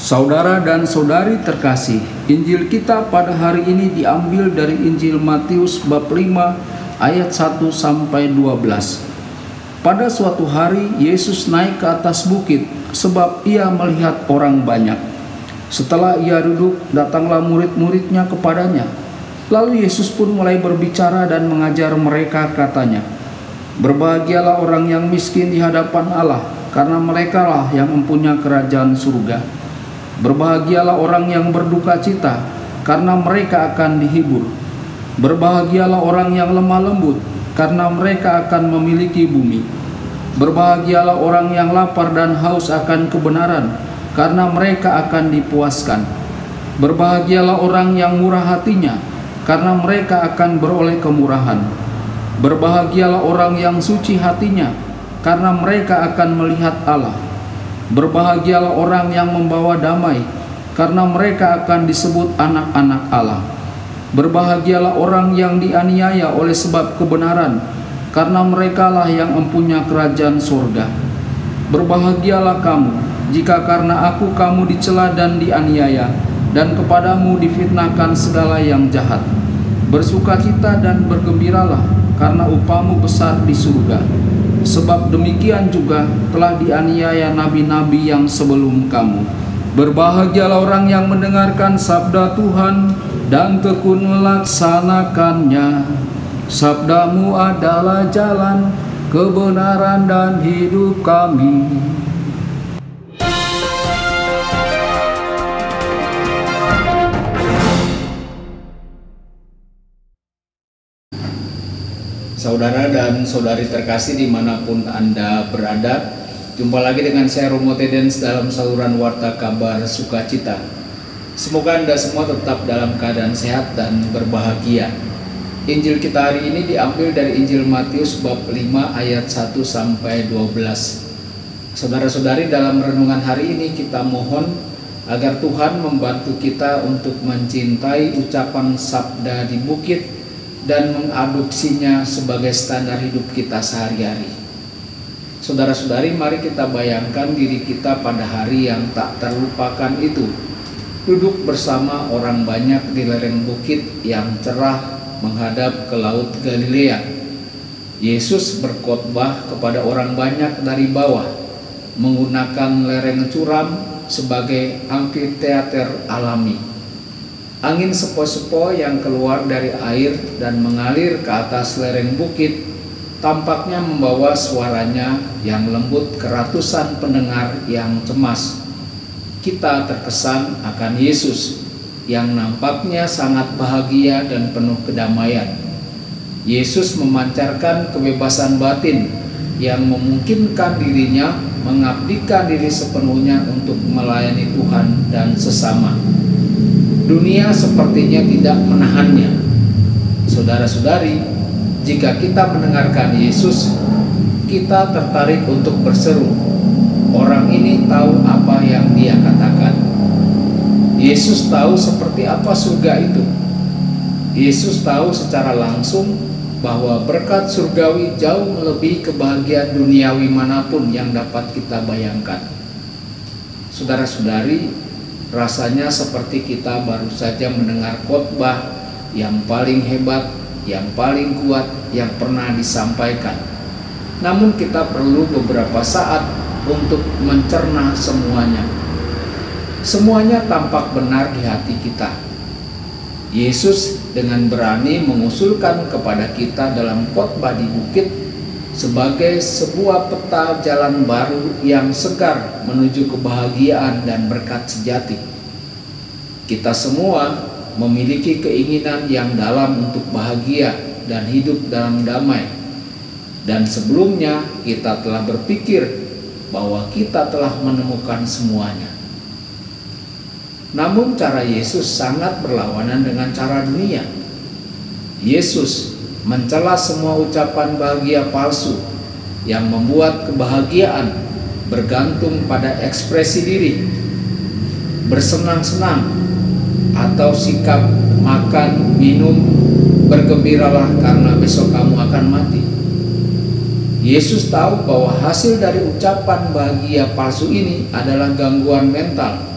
Saudara dan saudari terkasih, Injil kita pada hari ini diambil dari Injil Matius bab 5 ayat 1 sampai 12. Pada suatu hari Yesus naik ke atas bukit sebab ia melihat orang banyak. Setelah ia duduk, datanglah murid-muridnya kepadanya. Lalu Yesus pun mulai berbicara dan mengajar mereka, katanya, "Berbahagialah orang yang miskin di hadapan Allah, karena merekalah yang mempunyai kerajaan surga. Berbahagialah orang yang berduka cita, karena mereka akan dihibur. Berbahagialah orang yang lemah lembut, karena mereka akan memiliki bumi. Berbahagialah orang yang lapar dan haus akan kebenaran, karena mereka akan dipuaskan. Berbahagialah orang yang murah hatinya, karena mereka akan beroleh kemurahan. Berbahagialah orang yang suci hatinya, karena mereka akan melihat Allah. Berbahagialah orang yang membawa damai, karena mereka akan disebut anak-anak Allah. Berbahagialah orang yang dianiaya oleh sebab kebenaran, karena merekalah yang mempunyai kerajaan surga. Berbahagialah kamu, jika karena aku kamu dicela dan dianiaya, dan kepadamu difitnahkan segala yang jahat. Bersukacita dan bergembiralah, karena upahmu besar di surga. Sebab demikian juga telah dianiaya nabi-nabi yang sebelum kamu. Berbahagialah orang yang mendengarkan sabda Tuhan dan tekun melaksanakannya. Sabdamu adalah jalan, kebenaran dan hidup kami." Saudara dan saudari terkasih dimanapun Anda berada, jumpa lagi dengan saya Romo Tedens dalam saluran Warta Kabar Sukacita. Semoga Anda semua tetap dalam keadaan sehat dan berbahagia. Injil kita hari ini diambil dari Injil Matius bab 5 ayat 1 sampai 12. Saudara-saudari, dalam renungan hari ini kita mohon agar Tuhan membantu kita untuk mencintai ucapan sabda di bukit dan mengadopsinya sebagai standar hidup kita sehari-hari. Saudara-saudari, mari kita bayangkan diri kita pada hari yang tak terlupakan itu, duduk bersama orang banyak di lereng bukit yang cerah menghadap ke laut Galilea. Yesus berkhotbah kepada orang banyak dari bawah, menggunakan lereng curam sebagai amfiteater alami. Angin sepoi-sepoi yang keluar dari air dan mengalir ke atas lereng bukit tampaknya membawa suaranya yang lembut ke ratusan pendengar yang cemas. Kita terkesan akan Yesus yang nampaknya sangat bahagia dan penuh kedamaian. Yesus memancarkan kebebasan batin yang memungkinkan dirinya mengabdikan diri sepenuhnya untuk melayani Tuhan dan sesama. Dunia sepertinya tidak menahannya. Saudara-saudari, jika kita mendengarkan Yesus, kita tertarik untuk berseru, "Orang ini tahu apa yang dia katakan." Yesus tahu seperti apa surga itu. Yesus tahu secara langsung bahwa berkat surgawi jauh melebihi kebahagiaan duniawi manapun yang dapat kita bayangkan. Saudara-saudari, rasanya seperti kita baru saja mendengar khotbah yang paling hebat, yang paling kuat yang pernah disampaikan. Namun kita perlu beberapa saat untuk mencerna semuanya. Semuanya tampak benar di hati kita. Yesus dengan berani mengusulkan kepada kita dalam khotbah di bukit sebagai sebuah peta jalan baru yang segar menuju kebahagiaan dan berkat sejati. Kita semua memiliki keinginan yang dalam untuk bahagia dan hidup dalam damai. Dan sebelumnya kita telah berpikir bahwa kita telah menemukan semuanya. Namun cara Yesus sangat berlawanan dengan cara dunia. Yesus mencela semua ucapan bahagia palsu yang membuat kebahagiaan bergantung pada ekspresi diri, bersenang-senang, atau sikap makan, minum, bergembiralah karena besok kamu akan mati. Yesus tahu bahwa hasil dari ucapan bahagia palsu ini adalah gangguan mental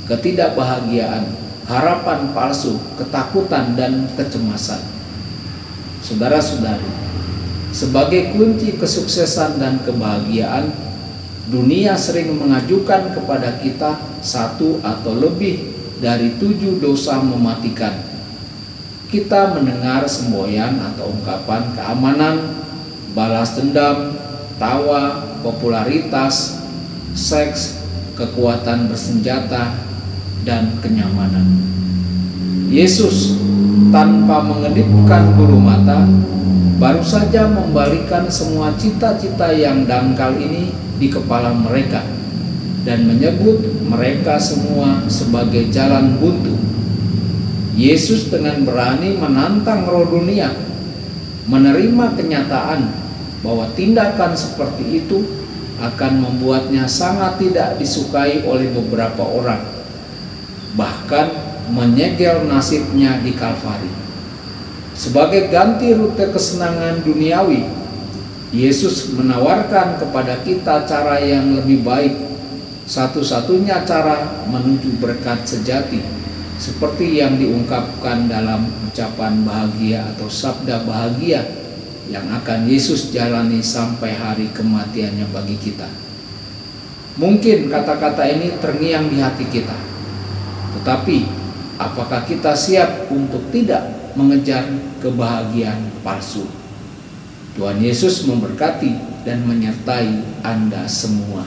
ketidakbahagiaan, harapan palsu, ketakutan, dan kecemasan. Saudara-saudari, sebagai kunci kesuksesan dan kebahagiaan, dunia sering mengajukan kepada kita satu atau lebih dari 7 dosa mematikan. Kita mendengar semboyan atau ungkapan keamanan, balas dendam, tawa, popularitas, seks, kekuatan bersenjata, dan kenyamanan. Yesus tanpa mengedipkan bulu mata baru saja membalikan semua cita-cita yang dangkal ini di kepala mereka dan menyebut mereka semua sebagai jalan buntu. Yesus dengan berani menantang roh dunia, menerima kenyataan bahwa tindakan seperti itu akan membuatnya sangat tidak disukai oleh beberapa orang, bahkan menyegel nasibnya di Kalvari. Sebagai ganti rute kesenangan duniawi, Yesus menawarkan kepada kita cara yang lebih baik, satu-satunya cara menuju berkat sejati, seperti yang diungkapkan dalam ucapan bahagia atau sabda bahagia yang akan Yesus jalani sampai hari kematiannya bagi kita. Mungkin kata-kata ini terngiang di hati kita, tetapi apakah kita siap untuk tidak mengejar kebahagiaan palsu? Tuhan Yesus memberkati dan menyertai Anda semua.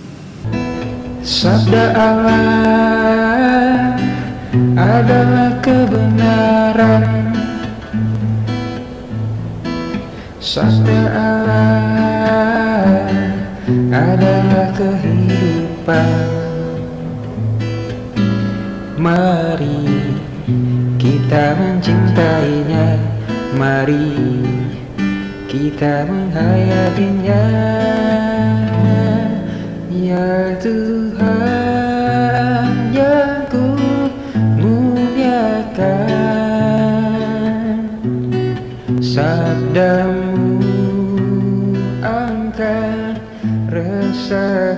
Sabda Allah adalah kebenaran. Sabda Allah adalah kehidupan. Mari kita mencintainya, mari kita menghayatinya. Ya Tuhan yang ku muliakan, sabdamu angkat rasa